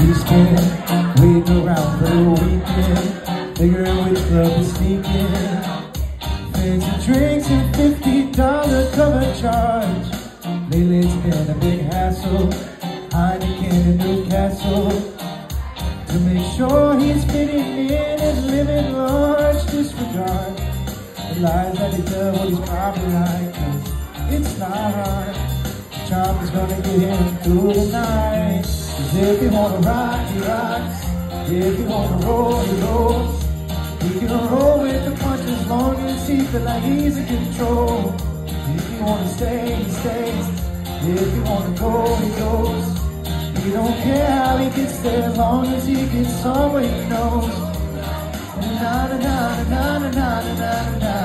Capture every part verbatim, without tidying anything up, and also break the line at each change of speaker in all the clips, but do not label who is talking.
we spend, waiting around for the weekend, figuring which club is sneaking. Fancy drinks and fifty dollar cover charge. Lately it's been a big hassle, Heineken and Newcastle, to make sure he's fitting in and living large. Disregard the lies that he tells what he's probably like, 'cause it's not hard. Charm is gonna get him through the night. 'Cause if you wanna rock, he rocks. If you wanna roll, he rolls. He can roll with the punches as long as he feel like he's in control. If you wanna stay, he stays. If you wanna go, he goes. He don't care how he gets there as long as he gets somewhere he knows. Na na na na na na na na na.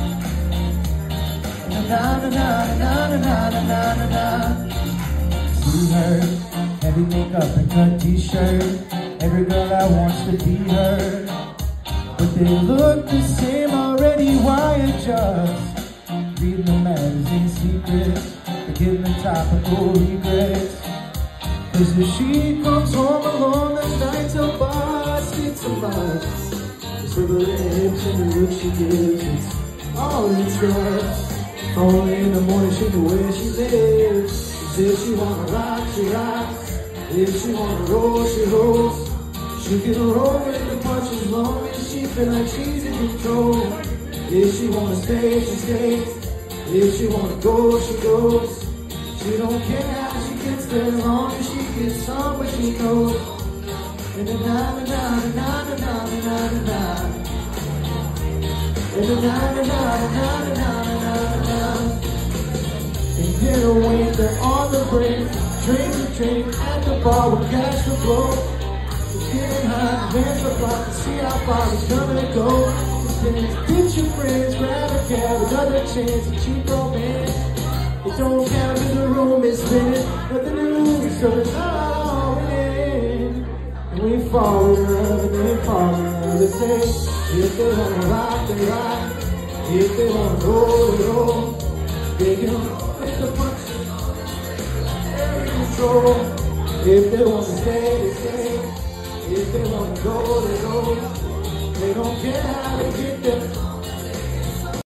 Na na na na na na na na na. See her, heavy makeup and cut t-shirt. Every girl that wants to be her, but they look the same already. Why adjust? Reading the magazine secrets, forgetting the topical regrets. 'Cause if she comes home alone at night, her body to mine. Swivel in her hips and the look she gives, it's all it's yours. Only in the morning she know where she lives. If she wanna rock, she rocks. If she wanna roll, she rolls. She can roll with the punch as long as she feel like she's in control. If she wanna stay, she stays. If she wanna go, she goes. She don't care how she gets there as long as she gets somewhere she goes. And na na na na na na na na na. And na na na na na na na na. And get away there on the break, drink and drink at the bar with cash to blow. Getting high, dance the block to see how far it's gonna go. Get your friends, grab a cab, another chance, a cheap romance. It don't count if the room is spinning, nothing to lose, so it's all winning. And we fall in love and they fall in love the same. If they wanna rock, they rock. If they wanna roll, they roll. They can roll with the punches, they're in control. If they wanna stay, they stay. If they wanna go, they go. They don't care how they get there.